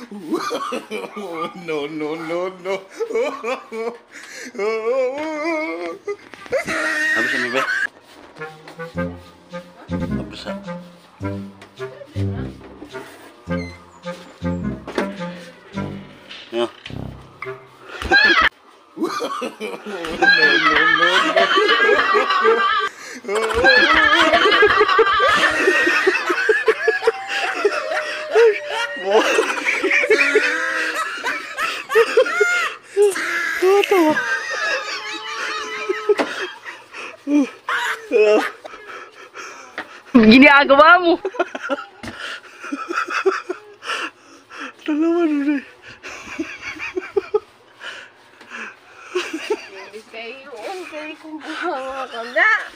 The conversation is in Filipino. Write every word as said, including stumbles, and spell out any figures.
No, no, no, no. Apa sih, Bebe? Apa sih? Ya. No, no, no, no. Tawa-tawa. Ginagawa mo. Dalawa nun eh. Hindi kayo, hindi kong buhawa ka na.